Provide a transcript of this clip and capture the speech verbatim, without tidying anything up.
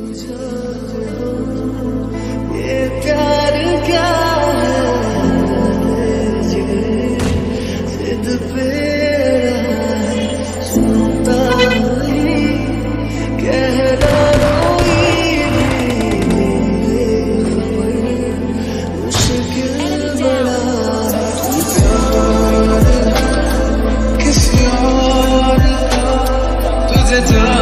ये प्यार क्या है, जिद पे सुनता नहीं, कहना कोई मुश्किल बड़ा प्यार किसी और का तुझे